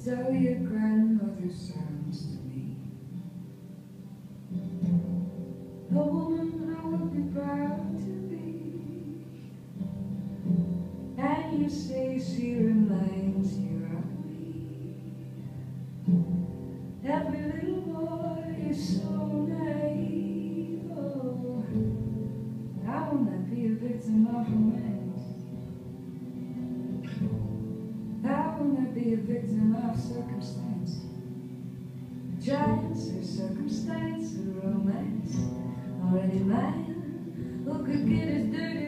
So your grandmother sounds to me a woman I would be proud to be. And you say she reminds you of me. Every little boy is so naive. Oh, I will not be a victim of romance. I will not be a victim of circumstance. Chance or circumstance or romance, or any man who could get his dirty